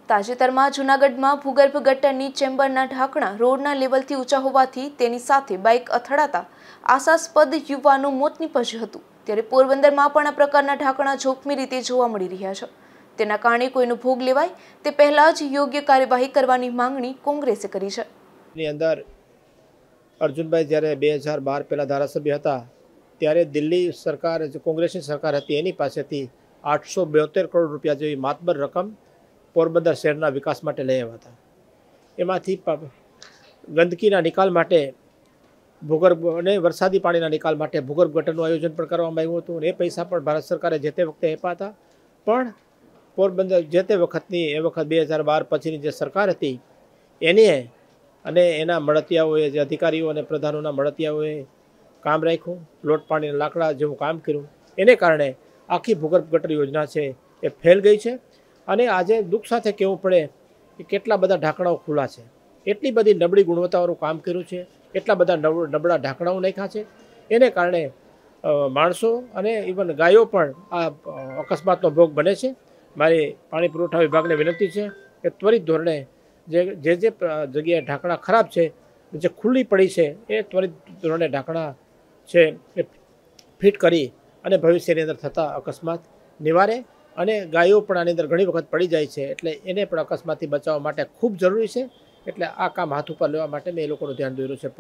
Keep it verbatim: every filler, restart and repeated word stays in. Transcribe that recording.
તાજેતરમાં જૂનાગઢમાં ભૂગર્ભ ગટરની ચેમ્બરના ઢાંકણા રોડના લેવલથી ઊંચા હોવાથી તેની સાથે બાઇક અથડાતા આશાસ્પદ યુવાનનું મોત નીપજ્યું હતું। ત્યારે પોરબંદરમાં પણ આ પ્રકારના ઢાંકણા જોખમી રીતે જોવા મળી રહ્યા છે। તેના કારણે કોઈનો ભોગ લેવાય તે પહેલા જ યોગ્ય કાર્યવાહી કરવાની માંગણી કોંગ્રેસે કરી છે। ની અંદર અર્જુનભાઈ જ્યારે બે હજાર બાર પહેલાં ધારાસભ્ય હતા ત્યારે દિલ્હી સરકાર જે કોંગ્રેસની સરકાર હતી એની પાસેથી આઠસો બોતેર કરોડ રૂપિયા જેવી માતબર રકમ પોરબંદર શહેરના વિકાસ માટે લઈ આવ્યા હતા। એમાંથી ગંદકીના નિકાલ માટે ભૂગર્ભ અને વરસાદી પાણીના નિકાલ માટે ભૂગર્ભ ગટરનું આયોજન પણ કરવામાં આવ્યું હતું અને એ પૈસા પણ ભારત સરકારે જે તે વખતે આપ્યા હતા। પણ પોરબંદર જે તે વખતની એ વખત બે હજાર બાર પછીની જે સરકાર હતી એની અને એના મળતિયાઓએ જે અધિકારીઓ અને પ્રધાનોના મળતિયાઓએ કામ રાખ્યું, લોટ પાણીના લાકડા જેવું કામ કર્યું, એને કારણે આખી ભૂગર્ભ ગટર યોજના છે એ ફેલ ગઈ છે। અને આજે દુઃખ સાથે કહેવું પડે કે કેટલા બધા ઢાંકણાઓ ખુલ્લા છે, એટલી બધી નબળી ગુણવત્તાવાળું કામ કર્યું છે, એટલા બધા નબળા ઢાંકણાઓ નાખ્યા છે, એને કારણે માણસો અને ઇવન ગાયો પણ આ અકસ્માતનો ભોગ બને છે। મારી પાણી પુરવઠા વિભાગને વિનંતી છે કે ત્વરિત ધોરણે જે જે જે જગ્યાએ ઢાંકણા ખરાબ છે, જે ખુલ્લી પડી છે, એ ત્વરિત ધોરણે ઢાંકણા છે એ ફિટ કરી અને ભવિષ્યની અંદર થતા અકસ્માત નિવારે। અને ગાયો પણ આની અંદર ઘણી વખત પડી જાય છે, એટલે એને પણ અકસ્માતથી બચાવવા માટે ખૂબ જરૂરી છે। એટલે આ કામ હાથ ઉપર લેવા માટે મેં એ લોકોનું ધ્યાન દોર્યું છે।